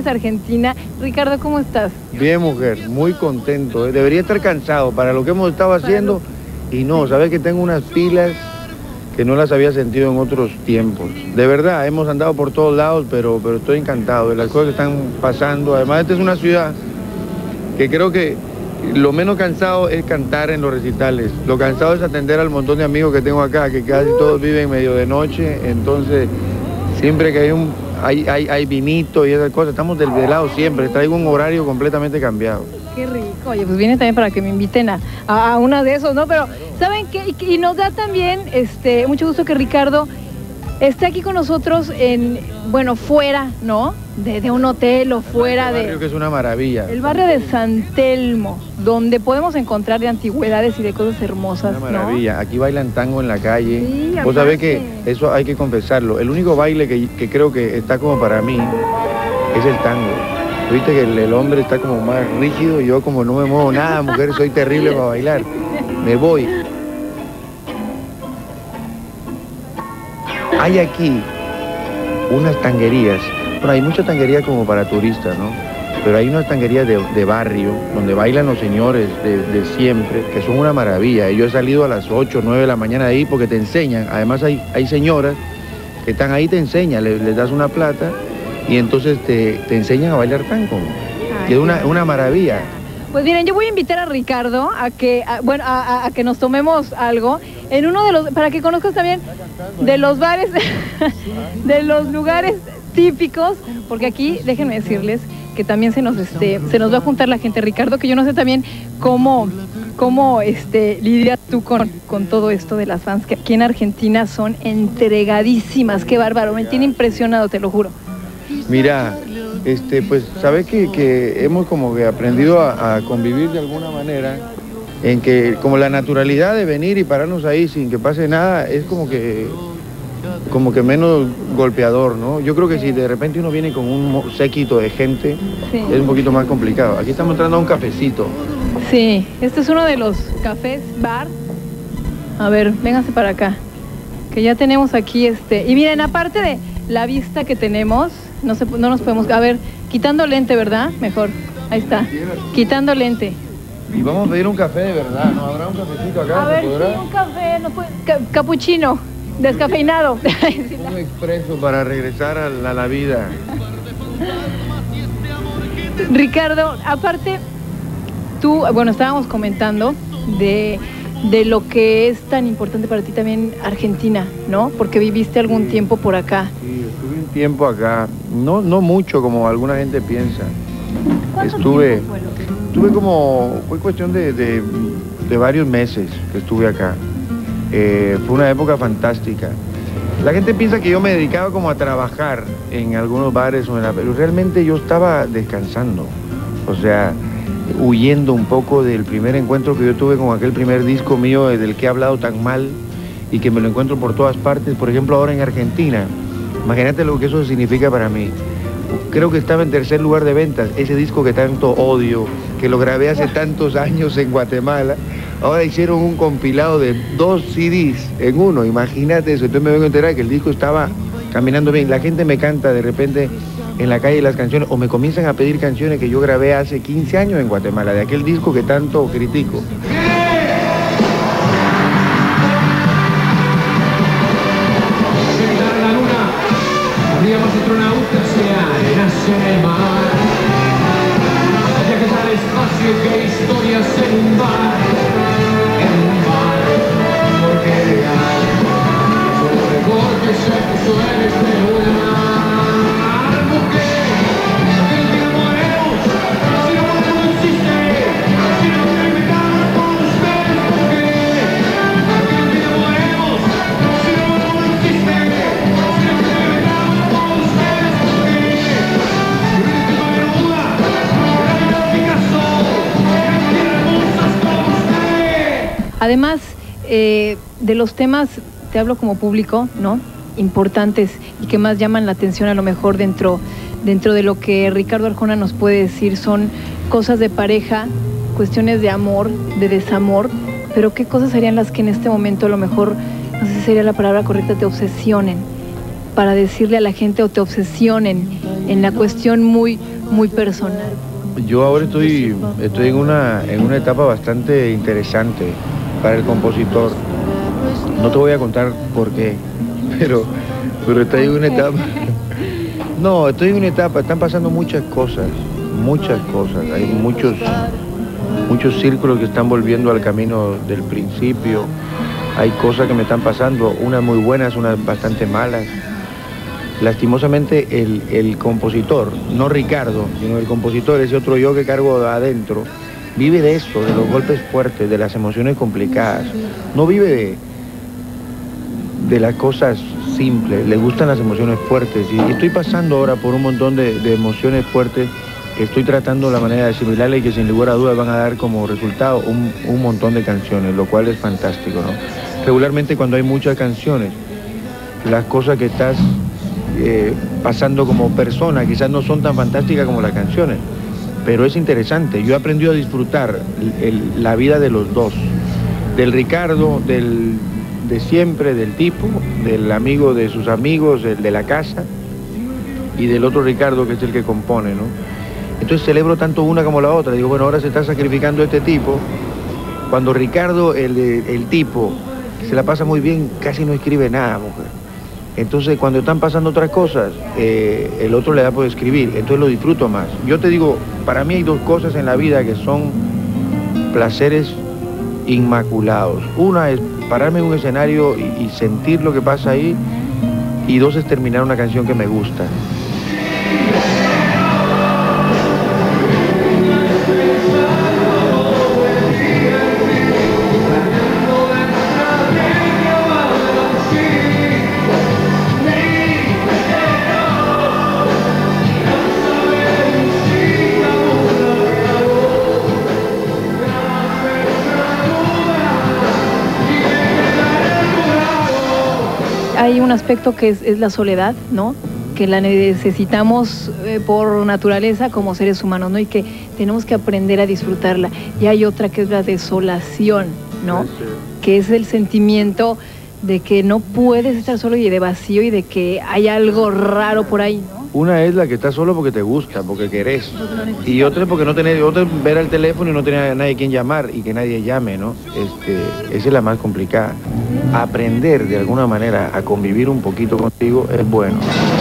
Buenos Aires, Argentina. Ricardo, ¿cómo estás? Bien, mujer, muy contento. Debería estar cansado para lo que hemos estado haciendo y no, sabes que tengo unas pilas que no las había sentido en otros tiempos. De verdad, hemos andado por todos lados, pero estoy encantado de las cosas que están pasando. Además, esta es una ciudad que creo que lo menos cansado es cantar en los recitales. Lo cansado es atender al montón de amigos que tengo acá, que casi todos viven medio de noche. Entonces, siempre que hay vinito y esas cosas, estamos desvelados siempre. Traigo un horario completamente cambiado. Qué rico. Oye, pues viene también para que me inviten a una de esos, ¿no? Pero, ¿saben qué? Y nos da también mucho gusto que Ricardo esté aquí con nosotros fuera, ¿no? De un hotel o fuera este barrio que es una maravilla. El barrio de San Telmo, donde podemos encontrar de antigüedades y de cosas hermosas, una maravilla, ¿no? Aquí bailan tango en la calle. Sí, vos sabés que eso hay que confesarlo. El único baile que creo que está como para mí es el tango. Viste que el hombre está como más rígido y yo como no me muevo nada, mujer, soy terrible para bailar. Me voy. Hay aquí unas tanguerías. Bueno, hay muchas tanguerías como para turistas, ¿no? Pero hay unas tanguerías de barrio, donde bailan los señores de siempre, que son una maravilla. Yo he salido a las 8 o 9 de la mañana de ahí porque te enseñan. Además hay señoras que están ahí, te enseñan, les das una plata y entonces te enseñan a bailar tango. Que es una maravilla. Pues miren, yo voy a invitar a Ricardo a que nos tomemos algo en uno de los, para que conozcas también de los bares, de los lugares típicos, porque aquí, déjenme decirles que también se nos va a juntar la gente, Ricardo, que yo no sé también cómo lidias tú con todo esto de las fans, que aquí en Argentina son entregadísimas. Qué bárbaro, me tiene impresionado, te lo juro. Mira, pues sabes que hemos como que aprendido a convivir de alguna manera, en que como la naturalidad de venir y pararnos ahí sin que pase nada es como que menos golpeador, ¿no? Yo creo que si de repente uno viene con un séquito de gente, sí, es un poquito más complicado. Aquí estamos entrando a un cafecito. Sí, este es uno de los cafés bar. A ver, vénganse para acá, que ya tenemos aquí y miren, aparte de la vista que tenemos, no nos podemos, a ver, quitando lente, ¿verdad? Mejor, ahí está, quitando lente. Y vamos a pedir un café de verdad, ¿no? ¿Habrá un cafecito acá? A ver, sí, un café, capuchino, descafeinado. Un expreso para regresar a la vida. Ricardo, aparte, tú, estábamos comentando de lo que es tan importante para ti también Argentina, ¿no? Porque viviste algún tiempo por acá. Sí, estuve un tiempo acá, no mucho como alguna gente piensa. Estuve fue cuestión de varios meses que estuve acá. Fue una época fantástica. La gente piensa que yo me dedicaba como a trabajar en algunos bares, pero realmente yo estaba descansando. O sea, huyendo un poco del primer encuentro que yo tuve con aquel primer disco mío del que he hablado tan mal y que me lo encuentro por todas partes, por ejemplo ahora en Argentina. Imagínate lo que eso significa para mí. Creo que estaba en tercer lugar de ventas, ese disco que tanto odio, que lo grabé hace tantos años en Guatemala. Ahora hicieron un compilado de 2 CDs en uno, imagínate eso. Entonces me vengo a enterar que el disco estaba caminando bien. La gente me canta de repente en la calle las canciones, o me comienzan a pedir canciones que yo grabé hace 15 años en Guatemala, de aquel disco que tanto critico. Además, de los temas, te hablo como público, ¿no? Importantes y que más llaman la atención a lo mejor dentro de lo que Ricardo Arjona nos puede decir, son cosas de pareja, cuestiones de amor, de desamor, pero qué cosas serían las que en este momento a lo mejor, no sé si sería la palabra correcta, te obsesionen. para decirle a la gente o te obsesionen en la cuestión muy personal? Yo ahora estoy en una etapa bastante interesante para el compositor. No te voy a contar por qué, pero estoy en una etapa. No, estoy en una etapa, están pasando muchas cosas. Hay muchos círculos que están volviendo al camino del principio. Hay cosas que me están pasando, unas muy buenas, unas bastante malas. Lastimosamente el compositor, no Ricardo, sino el compositor, ese otro yo que cargo adentro, vive de eso, de los golpes fuertes, de las emociones complicadas. No vive de las cosas simples, le gustan las emociones fuertes. Y estoy pasando ahora por un montón de emociones fuertes que estoy tratando la manera de asimilarle y que sin lugar a dudas van a dar como resultado un montón de canciones, lo cual es fantástico, ¿no? Regularmente cuando hay muchas canciones, las cosas que estás pasando como persona quizás no son tan fantásticas como las canciones, pero es interesante. Yo he aprendido a disfrutar la vida de los dos, del Ricardo, de siempre, del tipo, del amigo de sus amigos, el de la casa, y del otro Ricardo que es el que compone, ¿no? Entonces celebro tanto una como la otra. Digo, bueno, ahora se está sacrificando este tipo. Cuando Ricardo, el tipo, se la pasa muy bien, casi no escribe nada, mujer. Entonces, cuando están pasando otras cosas, el otro le da por escribir, entonces lo disfruto más. Yo te digo, para mí hay dos cosas en la vida que son placeres inmaculados. Una es pararme en un escenario y sentir lo que pasa ahí, y dos es terminar una canción que me gusta. Hay un aspecto que es la soledad, ¿no? Que la necesitamos por naturaleza como seres humanos, ¿no? Y que tenemos que aprender a disfrutarla. Y hay otra que es la desolación, ¿no? Que es el sentimiento de que no puedes estar solo y de vacío y de que hay algo raro por ahí, ¿no? Una es la que estás solo porque te gusta, porque querés. Y otra es porque no tenés, otra es ver al teléfono y no tener a nadie quien llamar y que nadie llame, ¿no? Esa es la más complicada. Aprender de alguna manera a convivir un poquito contigo es bueno.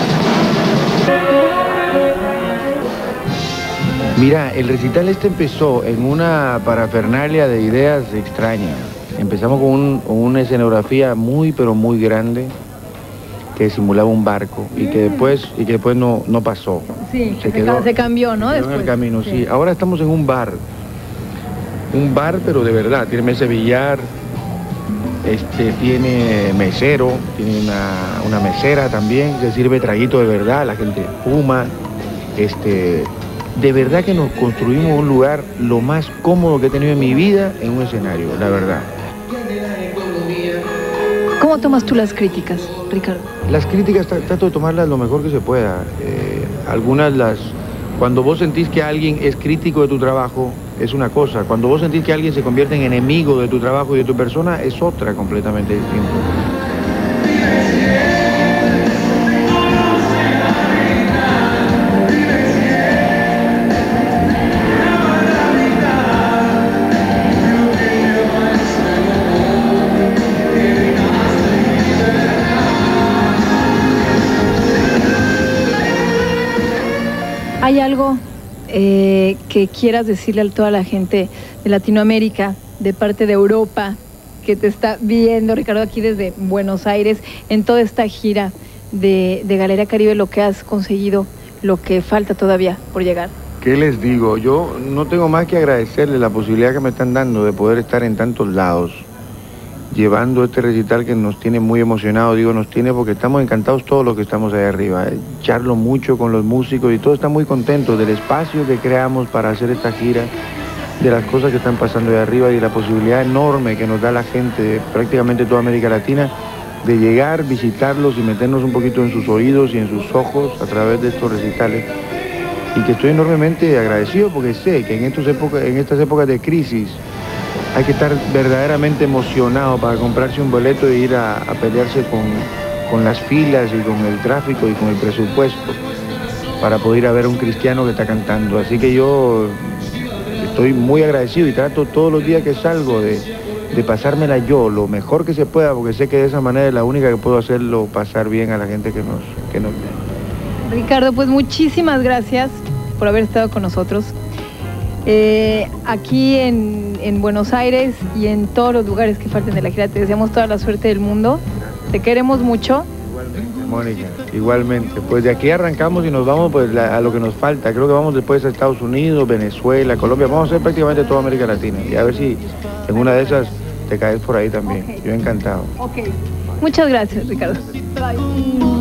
Mira, el recital empezó en una parafernalia de ideas extrañas. Empezamos con una escenografía muy, pero muy grande, que simulaba un barco y que después no pasó. Sí, se cambió, ¿no? Después. En el camino, sí. Ahora estamos en un bar, pero de verdad, tiene mesa de billar, tiene mesero, tiene una mesera también, se sirve traguito de verdad, la gente fuma, de verdad que nos construimos un lugar lo más cómodo que he tenido en mi vida en un escenario, la verdad. ¿Cómo tomas tú las críticas, Ricardo? Las críticas trato de tomarlas lo mejor que se pueda. Cuando vos sentís que alguien es crítico de tu trabajo, es una cosa. Cuando vos sentís que alguien se convierte en enemigo de tu trabajo y de tu persona, es otra completamente distinta. ¿Hay algo que quieras decirle a toda la gente de Latinoamérica, de parte de Europa, que te está viendo, Ricardo, aquí desde Buenos Aires, en toda esta gira de Galería Caribe, lo que has conseguido, lo que falta todavía por llegar? ¿Qué les digo? Yo no tengo más que agradecerles la posibilidad que me están dando de poder estar en tantos lados, llevando este recital que nos tiene muy emocionados. Digo, nos tiene porque estamos encantados todos los que estamos ahí arriba. Charlo mucho con los músicos y todos están muy contentos del espacio que creamos para hacer esta gira, de las cosas que están pasando ahí arriba y de la posibilidad enorme que nos da la gente de prácticamente toda América Latina de llegar, visitarlos y meternos un poquito en sus oídos y en sus ojos a través de estos recitales. Y que estoy enormemente agradecido porque sé que en estas épocas de crisis hay que estar verdaderamente emocionado para comprarse un boleto e ir a pelearse con las filas y con el tráfico y con el presupuesto para poder ir a ver a un cristiano que está cantando. Así que yo estoy muy agradecido y trato todos los días que salgo de pasármela yo lo mejor que se pueda, porque sé que de esa manera es la única que puedo hacerlo pasar bien a la gente que nos ve. Ricardo, pues muchísimas gracias por haber estado con nosotros. Aquí en Buenos Aires y en todos los lugares que falten de la gira, te deseamos toda la suerte del mundo. Te queremos mucho. Igualmente, Mónica, igualmente. Pues de aquí arrancamos y nos vamos pues a lo que nos falta. Creo que vamos después a Estados Unidos, Venezuela, Colombia. Vamos a hacer prácticamente toda América Latina. Y a ver si en una de esas te caes por ahí también. Okay. Yo encantado. Ok. Muchas gracias, Ricardo. Bye.